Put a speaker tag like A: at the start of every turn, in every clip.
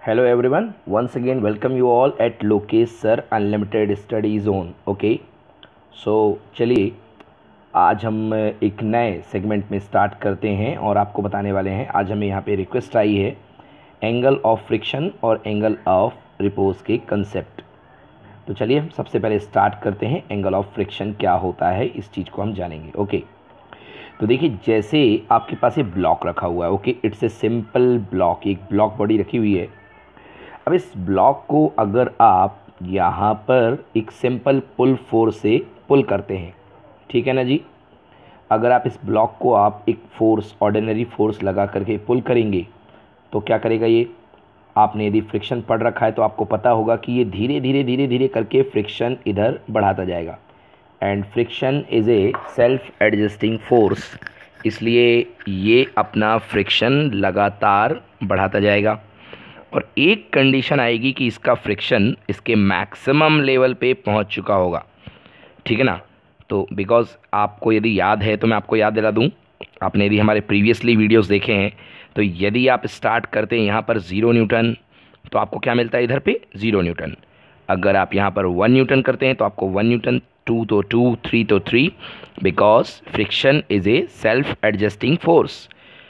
A: Hello everyone, once again welcome you all at Lokesh sir unlimited study zone. Okay, so चलिए आज हम एक नए सेगमेंट में स्टार्ट करते हैं और आपको बताने वाले हैं। आज हमें यहाँ पे रिक्वेस्ट आई है एंगल ऑफ फ्रिक्शन और एंगल ऑफ रिपोज के कंसेप्ट। तो चलिए हम सबसे पहले स्टार्ट करते हैं। एंगल ऑफ फ्रिक्शन क्या होता है इस चीज़ को हम जानेंगे। ओके, तो देखिए जैसे आपके पास ये ब्लॉक रखा हुआ है। Okay, it's a simple block, एक ब्लॉक बॉडी रखी हुई है। अब इस ब्लॉक को अगर आप यहाँ पर एक सिंपल पुल फोर्स से पुल करते हैं, ठीक है ना जी। अगर आप इस ब्लॉक को आप एक फोर्स, ऑर्डिनरी फोर्स लगा करके पुल करेंगे तो क्या करेगा ये। आपने यदि फ्रिक्शन पढ़ रखा है तो आपको पता होगा कि ये धीरे धीरे करके फ्रिक्शन इधर बढ़ाता जाएगा। And friction is a self adjusting force, इसलिए ये अपना फ्रिक्शन लगातार बढ़ाता जाएगा। और एक कंडीशन आएगी कि इसका फ्रिक्शन इसके मैक्सिमम लेवल पे पहुंच चुका होगा, ठीक है ना। तो बिकॉज़ आपको यदि याद है तो मैं आपको याद दिला दूं, आपने यदि हमारे प्रीवियसली वीडियोस देखे हैं तो यदि आप स्टार्ट करते हैं यहाँ पर 0 न्यूटन तो आपको क्या मिलता है इधर पे 0 न्यूटन। अगर आप यहाँ पर 1 न्यूटन करते हैं तो आपको 1 न्यूटन, 2 तो 2, 3 तो 3, because friction is a self adjusting force.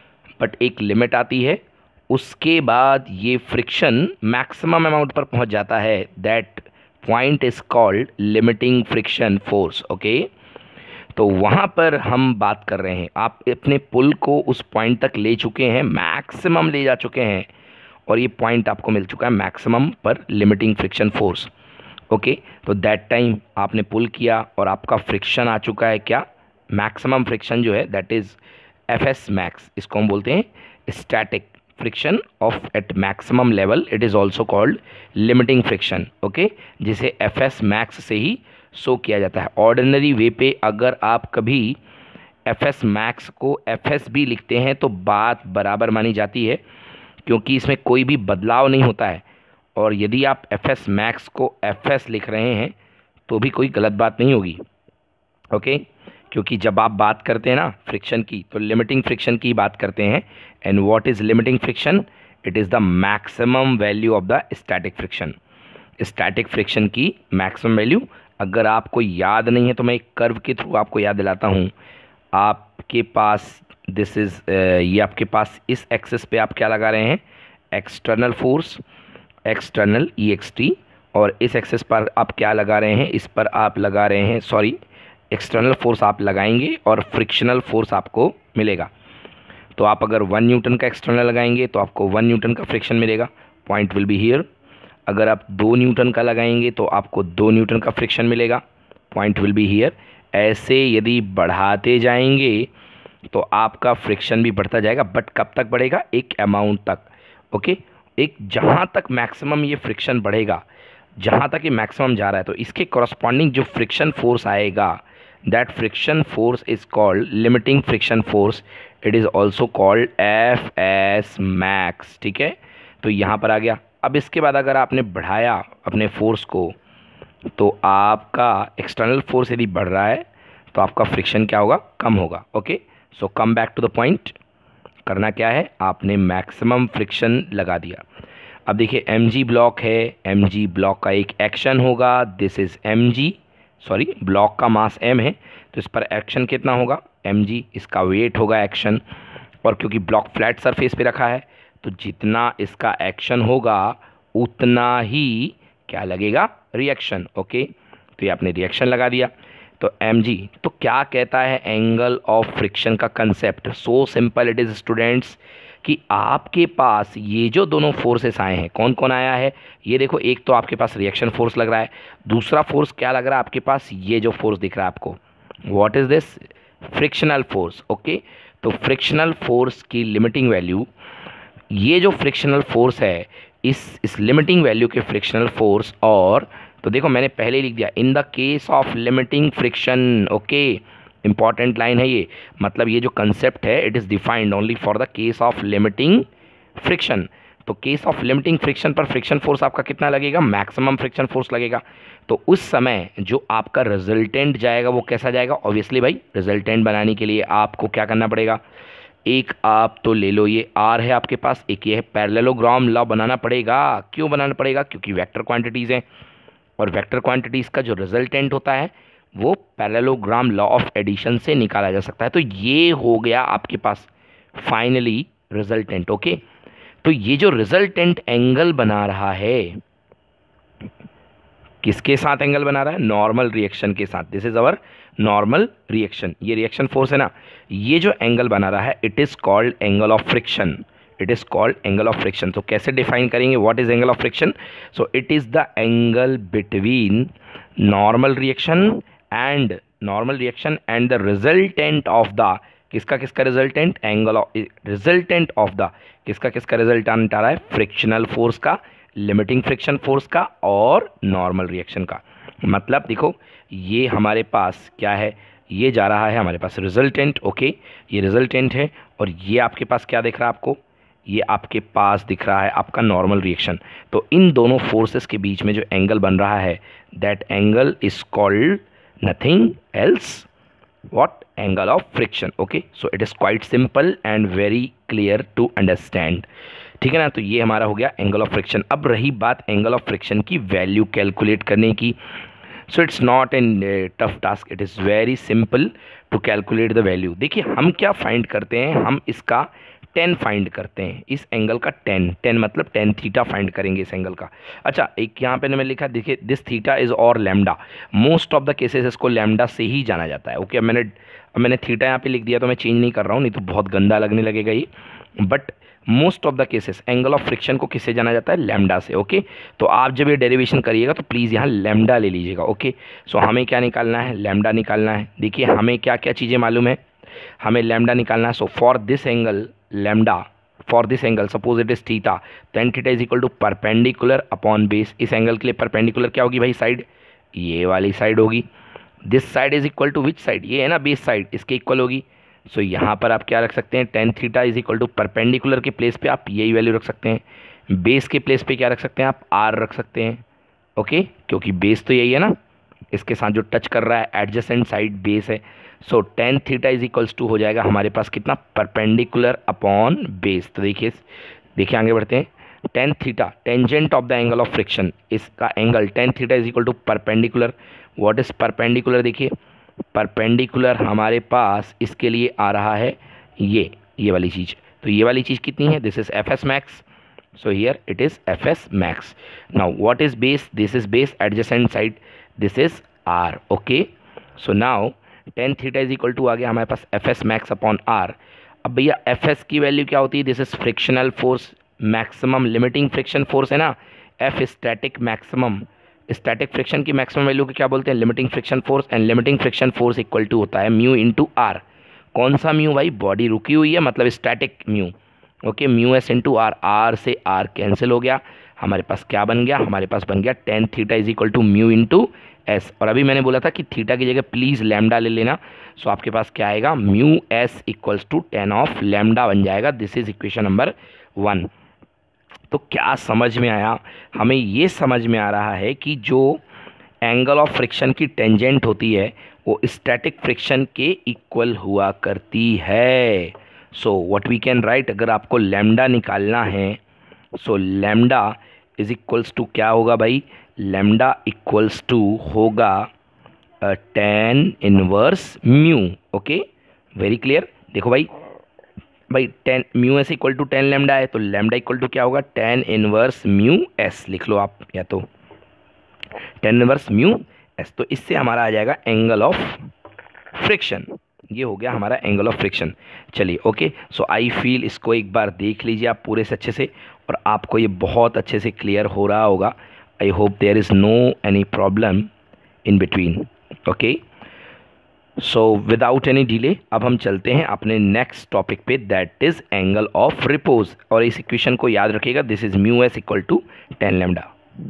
A: But एक लिमिट आती है, उसके बाद ये फ्रिक्शन मैक्सिमम अमाउंट पर पहुंच जाता है। That point is called limiting friction force. Okay, तो वहाँ पर हम बात कर रहे हैं, आप अपने पुल को उस पॉइंट तक ले चुके हैं, मैक्सिमम ले जा चुके हैं और ये पॉइंट आपको मिल चुका है मैक्सिमम पर लिमिटिंग फ्रिक्शन फोर्स। ओके, तो दैट टाइम आपने पुल किया और आपका फ्रिक्शन आ चुका है क्या, मैक्सिमम फ्रिक्शन जो है दैट इज़ एफएस मैक्स। इसको हम बोलते हैं static friction of at maximum level. It is also called limiting friction. Okay, जिसे एफएस मैक्स से ही शो किया जाता है। ऑर्डिनरी वे पे अगर आप कभी एफएस मैक्स को एफएस भी लिखते हैं तो बात बराबर मानी जाती है, क्योंकि इसमें कोई भी बदलाव नहीं होता है। और यदि आप एफएस मैक्स को एफएस लिख रहे हैं तो भी कोई गलत बात नहीं होगी। ओके, क्योंकि जब आप बात करते हैं ना फ्रिक्शन की तो लिमिटिंग फ्रिक्शन की बात करते हैं। And what is limiting friction? It is the maximum value of the static friction. Static friction की मैक्सिमम वैल्यू अगर आपको याद नहीं है तो मैं एक कर्व के थ्रू आपको याद दिलाता हूँ। आपके पास दिस इज़ ये आपके पास इस एक्सिस पे आप क्या लगा रहे हैं, एक्सटर्नल फोर्स, एक्सटर्नल EXT। और इस एक्सिस पर आप क्या लगा रहे हैं, इस पर आप लगा रहे हैं, सॉरी, एक्सटर्नल फोर्स आप लगाएंगे और फ्रिक्शनल फोर्स आपको मिलेगा। तो आप अगर 1 न्यूटन का एक्सटर्नल लगाएंगे तो आपको 1 न्यूटन का फ्रिक्शन मिलेगा, पॉइंट विल बी हियर। अगर आप 2 न्यूटन का लगाएंगे तो आपको 2 न्यूटन का फ्रिक्शन मिलेगा, पॉइंट विल बी हियर। ऐसे यदि बढ़ाते जाएंगे तो आपका फ्रिक्शन भी बढ़ता जाएगा, बट कब तक बढ़ेगा, एक अमाउंट तक। ओके, एक जहाँ तक मैक्सिमम ये फ्रिक्शन बढ़ेगा, जहाँ तक ये मैक्सिमम जा रहा है, तो इसके कॉरस्पॉन्डिंग जो फ्रिक्शन फोर्स आएगा that friction force is called limiting friction force. It is also called FS max. ठीक है, तो यहाँ पर आ गया। अब इसके बाद अगर आपने बढ़ाया अपने फोर्स को तो आपका एक्सटर्नल फोर्स यदि बढ़ रहा है तो आपका फ्रिक्शन क्या होगा, कम होगा। Okay, so come back to the point. करना क्या है, आपने मैक्सिमम फ्रिक्शन लगा दिया। अब देखिए mg ब्लॉक है, mg ब्लॉक का एक एक्शन होगा, this is mg, sorry block का मास m है तो इस पर एक्शन कितना होगा, mg, इसका वेट होगा एक्शन। और क्योंकि ब्लॉक फ्लैट सरफेस पे रखा है तो जितना इसका एक्शन होगा उतना ही क्या लगेगा, रिएक्शन। ओके, तो ये आपने रिएक्शन लगा दिया। तो mg तो क्या कहता है एंगल ऑफ फ्रिक्शन का concept, so simple it is students, कि आपके पास ये जो दोनों फोर्सेस आए हैं, कौन कौन आया है, ये देखो, एक तो आपके पास रिएक्शन फोर्स लग रहा है, दूसरा फोर्स क्या लग रहा है आपके पास, ये जो फोर्स दिख रहा है आपको, what is this, frictional force. Okay, तो फ्रिक्शनल फोर्स की लिमिटिंग वैल्यू, ये जो फ्रिक्शनल फोर्स है, इस लिमिटिंग वैल्यू के फ्रिक्शनल फोर्स, और तो देखो मैंने पहले लिख दिया in the case of limiting friction. Okay, important line है ये, मतलब ये जो कंसेप्ट है it is defined only for the case of limiting friction. तो केस ऑफ लिमिटिंग फ्रिक्शन पर फ्रिक्शन फोर्स आपका कितना लगेगा, मैक्सिमम फ्रिक्शन फोर्स लगेगा। तो उस समय जो आपका रिजल्टेंट जाएगा वो कैसा जाएगा, ऑब्वियसली भाई रिजल्टेंट बनाने के लिए आपको क्या करना पड़ेगा, एक आप तो ले लो, ये आर है आपके पास, एक ये है। पैरेललोग्राम लॉ बनाना पड़ेगा। क्यों बनाना पड़ेगा? क्योंकि वेक्टर क्वांटिटीज़ हैं, और वेक्टर क्वांटिटीज़ का जो रिजल्टेंट होता है वो पैरेललोग्राम लॉ ऑफ एडिशन से निकाला जा सकता है। तो ये हो गया आपके पास फाइनली रिजल्टेंट। ओके, तो ये जो रिजल्टेंट एंगल बना रहा है, किसके साथ एंगल बना रहा है? नॉर्मल रिएक्शन के साथ। This is our normal reaction, ये रिएक्शन फोर्स है ना, ये जो एंगल बना रहा है it is called angle of friction. It is called angle of friction. तो कैसे डिफाइन करेंगे what is angle of friction? So it is the angle between normal reaction and the resultant of the, किसका किसका resultant? Angle of resultant of the, किसका किसका resultant आ रहा है? फ्रिक्शनल फोर्स का, लिमिटिंग फ्रिक्शन फोर्स का और नॉर्मल रिएक्शन का। मतलब देखो, ये हमारे पास क्या है? ये जा रहा है हमारे पास रिजल्टेंट। ओके, ये रिजल्टेंट है, और ये आपके पास क्या दिख रहा है आपको? ये आपके पास दिख रहा है आपका नॉर्मल रिएक्शन। तो इन दोनों फोर्सेस के बीच में जो एंगल बन रहा है, that angle is called nothing else what? Angle of friction. Okay, so it is quite simple and very clear to understand. ठीक है ना? तो ये हमारा हो गया एंगल ऑफ फ्रिक्शन। अब रही बात एंगल ऑफ फ्रिक्शन की वैल्यू कैलकुलेट करने की। So it's not an tough task, it is very simple to calculate the value. देखिए हम क्या फाइंड करते हैं, हम इसका टेन फाइंड करते हैं, इस एंगल का टेन मतलब टेन थीटा फाइंड करेंगे इस एंगल का। अच्छा, एक यहाँ पे मैंने लिखा, देखिए दिस थीटा इज और lambda. Most of the cases इसको लैम्डा से ही जाना जाता है। ओके, अब मैंने थीटा यहाँ पे लिख दिया, तो मैं चेंज नहीं कर रहा हूँ, नहीं तो बहुत गंदा लगने लगेगा ये। But most of the cases angle of friction को किससे जाना जाता है? लैम्डा से। ओके, तो आप जब ये डेरिवेशन करिएगा तो प्लीज़ यहाँ लैम्डा ले लीजिएगा। ओके, सो हमें क्या निकालना है? लैम्डा निकालना है। देखिए हमें क्या क्या चीज़ें मालूम है, हमें लैम्डा निकालना है। So for this angle lambda, for this angle suppose it is theta, then theta is equal to perpendicular upon base. इस एंगल के लिए परपेंडिकुलर क्या होगी भाई? साइड, ये वाली साइड होगी। This side is equal to which side? ये है ना बेस साइड, इसके इक्वल होगी। सो यहाँ पर आप क्या रख सकते हैं? Tan theta is equal to perpendicular के प्लेस पे आप यही वैल्यू रख सकते हैं। बेस के प्लेस पे क्या रख सकते हैं आप? आर रख सकते हैं। ओके, क्योंकि बेस तो यही है ना, इसके साथ जो टच कर रहा है एडजेसेंट साइड बेस है। So tan theta is equals to हो जाएगा हमारे पास कितना? Perpendicular upon base. तो देखिए आगे बढ़ते हैं। Tan theta tangent of the angle of friction, इसका angle tan theta is equal to perpendicular. What is perpendicular? देखिए परपेंडिकुलर हमारे पास इसके लिए आ रहा है ये वाली चीज़। तो ये वाली चीज़ कितनी है? This is F S max. So here it is F S max. Now what is base? This is base adjacent side, this is R. Okay, so now tan theta is equal to आ गया हमारे पास F S max upon R. अब भैया F S की value क्या होती है? This is frictional force, maximum limiting friction force है ना। F static maximum, static friction की मैक्सिमम वैल्यू को क्या बोलते हैं? Limiting friction force. And limiting friction force equal to होता है म्यू इंटू आर। कौन सा म्यू भाई? बॉडी रुकी हुई है मतलब static mu. Okay, mu S into R, R से आर कैंसिल हो गया, हमारे पास क्या बन गया? हमारे पास बन गया tan theta is equal to mu into S. और अभी मैंने बोला था कि थीटा की जगह प्लीज़ लैम्डा ले लेना। सो आपके पास क्या आएगा? Mu S equals to tan of lambda बन जाएगा। This is equation number 1। तो क्या समझ में आया? हमें ये समझ में आ रहा है कि जो एंगल ऑफ फ्रिक्शन की टेंजेंट होती है वो स्टैटिक फ्रिक्शन के इक्वल हुआ करती है। So what we can write, अगर आपको लैम्डा निकालना है, so lambda is equals to क्या होगा भाई? लैम्डा इक्वल्स टू होगा tan inverse mu. Okay, very clear. देखो भाई tan mu S equal to tan lambda है, तो लैम्डा इक्वल टू क्या होगा? टेन इनवर्स म्यू एस लिख लो आप, या तो टेन इनवर्स म्यू एस। तो इससे हमारा आ जाएगा एंगल ऑफ फ्रिक्शन। ये हो गया हमारा एंगल ऑफ फ्रिक्शन। चलिए ओके, सो आई फील इसको एक बार देख लीजिए आप पूरे से अच्छे से, और आपको ये बहुत अच्छे से क्लियर हो रहा होगा। I hope there is no any problem in between. Okay, so without any delay अब हम चलते हैं अपने नेक्स्ट टॉपिक पे, that is angle of repose. और इस इक्वेशन को याद रखिएगा, this is mu S equal to tan lambda.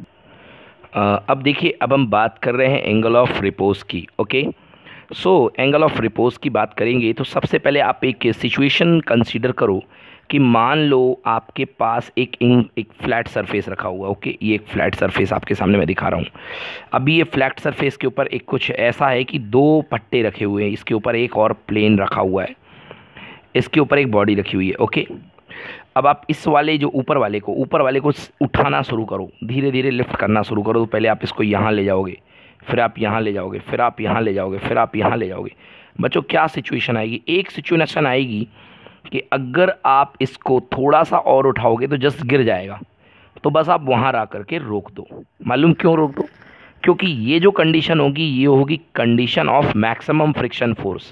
A: अब देखिए, अब हम बात कर रहे हैं एंगल ऑफ रिपोज की। Okay, so angle of repose की बात करेंगे तो सबसे पहले आप एक सिचुएशन कंसीडर करो कि मान लो आपके पास एक फ्लैट सरफेस रखा हुआ। ओके, ये एक फ्लैट सरफेस आपके सामने मैं दिखा रहा हूँ। अभी ये फ्लैट सरफेस के ऊपर एक कुछ ऐसा है कि दो पट्टे रखे हुए हैं, इसके ऊपर एक और प्लेन रखा हुआ है। इसके ऊपर एक बॉडी रखी हुई है, ओके। अब आप इस वाले जो ऊपर वाले को उठाना शुरू करो, धीरे धीरे लिफ्ट करना शुरू करो। तो पहले आप इसको यहाँ ले जाओगे, फिर आप यहाँ ले जाओगे, फिर आप यहाँ ले जाओगे, फिर आप यहाँ ले जाओगे। बच्चों क्या सिचुएशन आएगी, एक सिचुएशन आएगी कि अगर आप इसको थोड़ा सा और उठाओगे तो जस्ट गिर जाएगा। तो बस आप वहाँ ला करके रोक दो। मालूम क्यों रोक दो? क्योंकि ये जो कंडीशन होगी ये होगी condition of maximum friction force.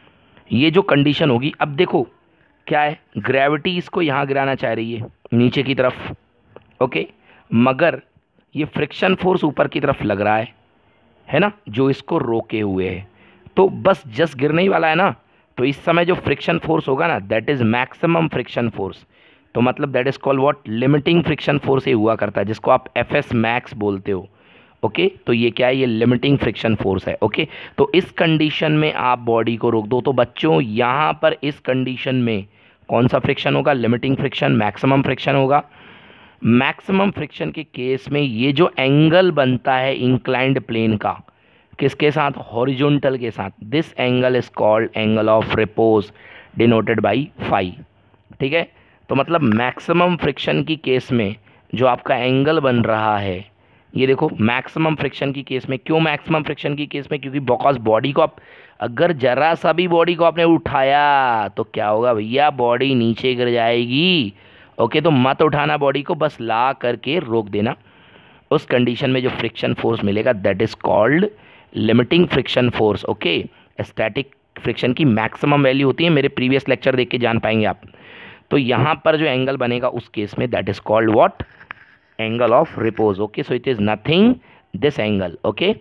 A: ये जो कंडीशन होगी, अब देखो क्या है, ग्रेविटी इसको यहाँ गिराना चाह रही है नीचे की तरफ, ओके, मगर ये फ्रिक्शन फोर्स ऊपर की तरफ लग रहा है ना, जो इसको रोके हुए है। तो बस जस्ट गिरने ही वाला है ना। तो इस समय जो फ्रिक्शन फोर्स होगा ना, that is maximum friction force. तो मतलब that is called what, limiting friction force ये हुआ करता है, जिसको आप एफएस मैक्स बोलते हो, ओके। तो ये क्या है, ये लिमिटिंग फ्रिक्शन फोर्स है, ओके। तो इस कंडीशन में आप बॉडी को रोक दो। तो बच्चों यहाँ पर इस कंडीशन में कौन सा फ्रिक्शन होगा, लिमिटिंग फ्रिक्शन, मैक्सिमम फ्रिक्शन होगा। मैक्सिमम फ्रिक्शन के केस में ये जो एंगल बनता है इंक्लाइंड प्लेन का, किसके साथ, हॉरिजॉन्टल के साथ, this angle is called angle of repose denoted by phi, ठीक है। तो मतलब मैक्सिमम फ्रिक्शन की केस में जो आपका एंगल बन रहा है, ये देखो मैक्सिमम फ्रिक्शन की केस में, क्यों मैक्सिमम फ्रिक्शन की केस में, क्योंकि बिकॉज बॉडी को आप अगर जरा सा भी बॉडी को आपने उठाया तो क्या होगा भैया, बॉडी नीचे गिर जाएगी, ओके। तो मत उठाना बॉडी को, बस ला करके रोक देना। उस कंडीशन में जो फ्रिक्शन फोर्स मिलेगा that is called limiting friction force, okay. Static friction की मैक्सिमम वैल्यू होती है, मेरे प्रीवियस लेक्चर देख के जान पाएंगे आप। तो यहाँ पर जो एंगल बनेगा उस केस में that is called what, angle of repose, okay. So it is nothing this angle, okay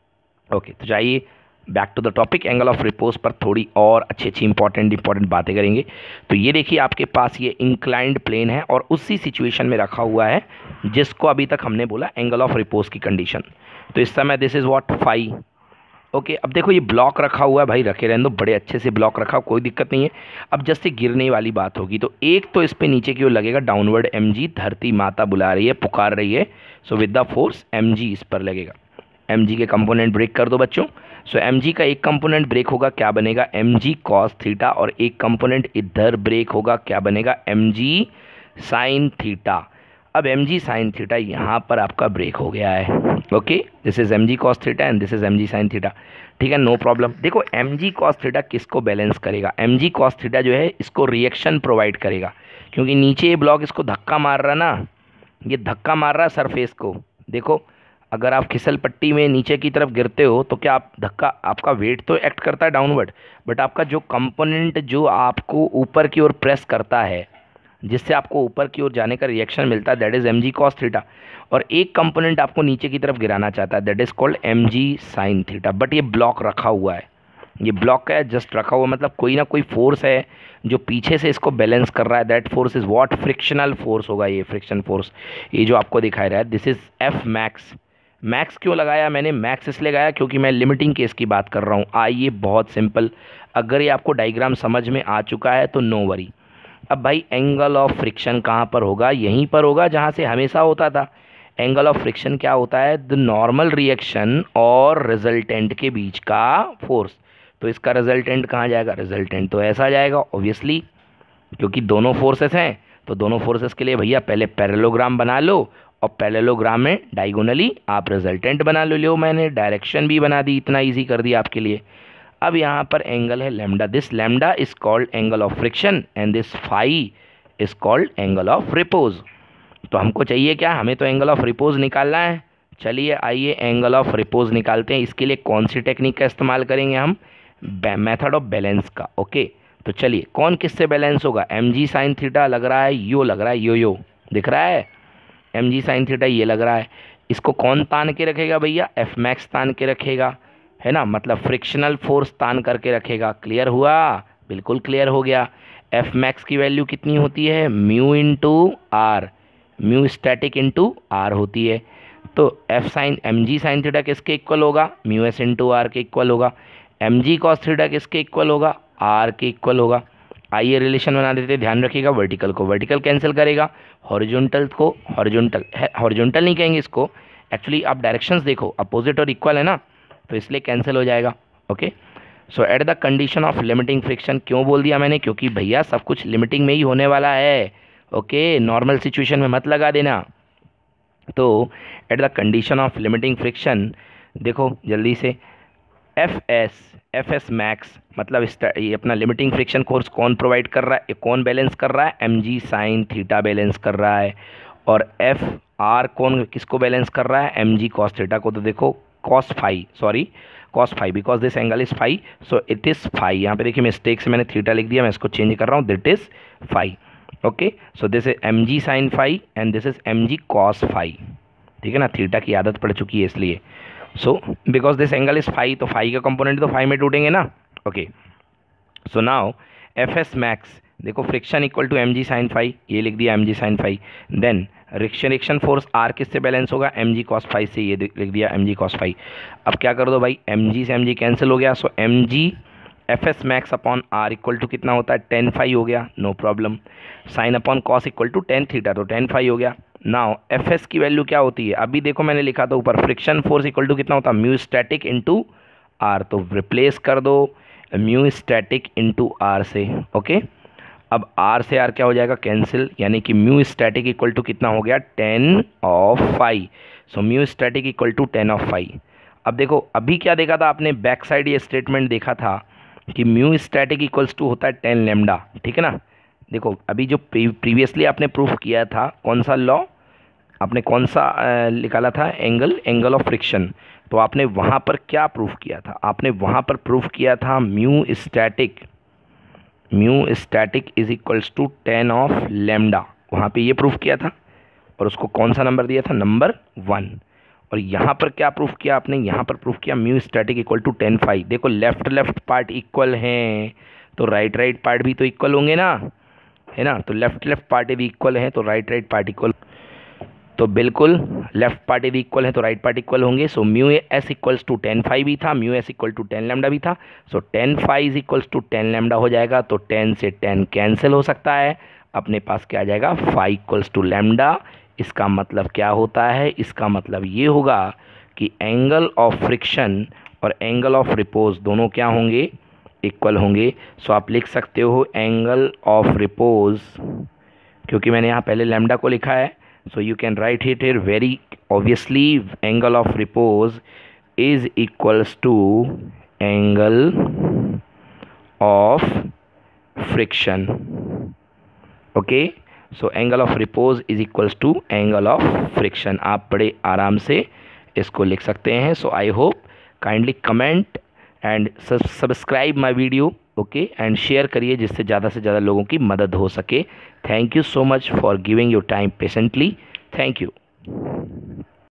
A: okay. तो जाइए back to the topic, angle of repose पर थोड़ी और अच्छी अच्छी इंपॉर्टेंट बातें करेंगे। तो ये देखिए आपके पास ये इंक्लाइंड प्लेन है और उसी सिचुएशन में रखा हुआ है जिसको अभी तक हमने बोला एंगल ऑफ रिपोज की कंडीशन। तो इस समय this is what, phi, okay. अब देखो ये ब्लॉक रखा हुआ है, भाई रखे रहने दो, बड़े अच्छे से ब्लॉक रखा, कोई दिक्कत नहीं है। अब जैसे गिरने वाली बात होगी तो एक तो इस पे नीचे की ओर लगेगा डाउनवर्ड mg, धरती माता बुला रही है, पुकार रही है। So with the force mg इस पर लगेगा। mg के कंपोनेंट ब्रेक कर दो बच्चों। सो mg का एक कंपोनेंट ब्रेक होगा, क्या बनेगा, mg cos थीटा, और एक कंपोनेंट इधर ब्रेक होगा, क्या बनेगा, mg sin थीटा। अब mg sin थीटा यहाँ पर आपका ब्रेक हो गया है, okay. This is mg cos theta and this is mg sin theta, ठीक है, नो प्रॉब्लम। देखो mg cos थीटा किसको बैलेंस करेगा, mg cos थीटा जो है इसको रिएक्शन प्रोवाइड करेगा, क्योंकि नीचे ये ब्लॉक इसको धक्का मार रहा ना, ये धक्का मार रहा है सरफेस को। देखो अगर आप फिसल पट्टी में नीचे की तरफ गिरते हो तो क्या आप धक्का, आपका वेट तो एक्ट करता है डाउनवर्ड, बट आपका जो कंपोनेंट जो आपको ऊपर की ओर प्रेस करता है, जिससे आपको ऊपर की ओर जाने का रिएक्शन मिलता है, that is mg cos theta. और एक कंपोनेंट आपको नीचे की तरफ गिराना चाहता है, that is called mg sin theta. But ये ब्लॉक रखा हुआ है, ये ब्लॉक का है, जस्ट रखा हुआ, मतलब कोई ना कोई फोर्स है जो पीछे से इसको बैलेंस कर रहा है। That force is what, frictional force होगा, ये फ्रिक्शन फोर्स, ये जो आपको दिखाई रहा है, this is F max. Max क्यों लगाया मैंने, मैक्स इसलिए लगाया क्योंकि मैं लिमिटिंग केस की बात कर रहा हूँ। आइए बहुत सिंपल, अगर ये आपको डायग्राम समझ में आ चुका है तो नो वरी। अब भाई एंगल ऑफ फ्रिक्शन कहाँ पर होगा, यहीं पर होगा जहाँ से हमेशा होता था। एंगल ऑफ फ्रिक्शन क्या होता है, द नॉर्मल रिएक्शन और रिजल्टेंट के बीच का फोर्स। तो इसका रिजल्टेंट कहाँ जाएगा, रिजल्टेंट तो ऐसा जाएगा ऑब्वियसली, क्योंकि दोनों फोर्सेस हैं। तो दोनों फोर्सेस के लिए भैया पहले पैरेललोग्राम बना लो, और पैरेललोग्राम में डायगोनली आप रिजल्टेंट बना लो। मैंने डायरेक्शन भी बना दी, इतना इजी कर दिया आपके लिए। अब यहाँ पर एंगल है lambda, this lambda is called angle of friction and this phi is called angle of repose. तो हमको चाहिए क्या, हमें तो एंगल ऑफ रिपोज निकालना है। चलिए आइए एंगल ऑफ रिपोज निकालते हैं। इसके लिए कौन सी टेक्निक का इस्तेमाल करेंगे हम, मेथड ऑफ बैलेंस का, ओके। तो चलिए कौन किससे बैलेंस होगा, mg sin थीटा लग रहा है, यो लग रहा है, यो दिख रहा है, mg sin थीटा ये लग रहा है। इसको कौन तान के रखेगा भैया, एफ मैक्स तान के रखेगा, है ना, मतलब फ्रिक्शनल फोर्स तान करके रखेगा। क्लियर हुआ, बिल्कुल क्लियर हो गया। एफ मैक्स की वैल्यू कितनी होती है, mu into R, mu static into R होती है। तो F sine mg sine theta किसके इक्वल होगा, म्यू एस इंटू आर के इक्वल होगा। mg कॉस थीटा किसके इक्वल होगा, आर के इक्वल होगा। आइए रिलेशन बना देते, ध्यान रखिएगा, वर्टिकल को वर्टिकल कैंसिल करेगा, हॉरिजॉन्टल को हॉरिजॉन्टल है, हॉरिजॉन्टल नहीं कहेंगे इसको, एक्चुअली आप डायरेक्शंस देखो अपोजिट और इक्वल है ना, तो इसलिए कैंसिल हो जाएगा, okay. So at the condition of limiting friction, क्यों बोल दिया मैंने, क्योंकि भैया सब कुछ लिमिटिंग में ही होने वाला है। ओके, नॉर्मल सिचुएशन में मत लगा देना। तो at the condition of limiting friction, देखो जल्दी से, एफ एस मैक्स मतलब ये अपना लिमिटिंग फ्रिक्शन फोर्स कौन प्रोवाइड कर रहा है, कौन बैलेंस कर रहा है, M G sine theta balance कर रहा है। और एफ आर कौन किसको बैलेंस कर रहा है, एम जी कॉस थीटा को। तो देखो cos phi because this angle is phi, so it is phi. यहाँ पे देखिए मिस्टेक से मैंने थीटा लिख दिया, मैं इसको चेंज कर रहा हूँ, that is phi. Okay, so this is M G sine phi and this is M G cos phi. ठीक है ना, थीटा की आदत पड़ चुकी है इसलिए। So because this angle is phi, तो फाई का कंपोनेंट तो फाई में टूटेंगे ना। Okay, so now F S max, देखो friction equal to M G sine phi, ये लिख दिया M G sine phi. Then reaction force R किससे बैलेंस होगा, एम जी कॉस फाई से, ये लिख दिया एम जी कॉस फाई। अब क्या कर दो भाई, एम जी से एम जी कैंसिल हो गया, so M G F S max upon R equal to कितना होता है, टेन फाई हो गया, no problem. Sine upon cos equal to tan theta, तो टेन फाई हो गया। नाउ एफ एस की वैल्यू क्या होती है, अभी देखो मैंने लिखा था ऊपर, फ्रिक्शन फोर्स इक्वल टू कितना होता है, म्यू स्टैटिक इंटू आर, तो रिप्लेस कर दो म्यू स्टैटिक इंटू आर से। ओके, अब आर से आर क्या हो जाएगा, कैंसिल, यानी कि म्यू स्टैटिक इक्वल टू कितना हो गया, 10 of phi. So mu static equal to 10 of phi. अब देखो अभी क्या देखा था आपने, बैक साइड ये स्टेटमेंट देखा था कि म्यू स्टैटिक इक्वल्स टू होता है 10 लैम्डा। ठीक है ना, देखो अभी जो प्रीवियसली आपने प्रूफ किया था, कौन सा लॉ आपने, कौन सा निकाला था, एंगल ऑफ फ्रिक्शन। तो आपने वहाँ पर क्या प्रूफ किया था, आपने वहाँ पर प्रूफ किया था mu static is equals to 10 of lambda, वहाँ पे ये प्रूफ किया था और उसको कौन सा नंबर दिया था, नंबर 1। और यहाँ पर क्या प्रूफ किया आपने, यहाँ पर प्रूफ किया mu static equal to 10 phi. देखो लेफ्ट पार्ट इक्वल हैं तो राइट पार्ट भी तो इक्वल होंगे ना, है ना। तो लेफ्ट पार्ट यदि इक्वल है तो राइट पार्ट इक्वल, तो बिल्कुल लेफ्ट पार्ट यदि इक्वल है तो राइट पार्ट इक्वल होंगे। So mu S equals to 10 phi भी था, mu S equal to 10 lambda भी था। So 10 phi is equals to 10 lambda हो जाएगा, तो 10 से 10 कैंसिल हो सकता है, अपने पास क्या आ जाएगा, फाई इक्वल्स टू लैम्डा। इसका मतलब क्या होता है, इसका मतलब ये होगा कि एंगल ऑफ फ्रिक्शन और एंगल ऑफ रिपोज दोनों क्या होंगे, इक्वल होंगे। सो आप लिख सकते हो एंगल ऑफ रिपोज, क्योंकि मैंने यहाँ पहले लैम्डा को लिखा है, so you can write it here very obviously, angle of repose is equals to angle of friction. Okay, so angle of repose is equals to angle of friction, आप बड़े आराम से इसको लिख सकते हैं। so I hope kindly comment and subscribe my video, okay, and share करिए जिससे ज़्यादा से ज़्यादा लोगों की मदद हो सके। Thank you so much for giving your time patiently, thank you.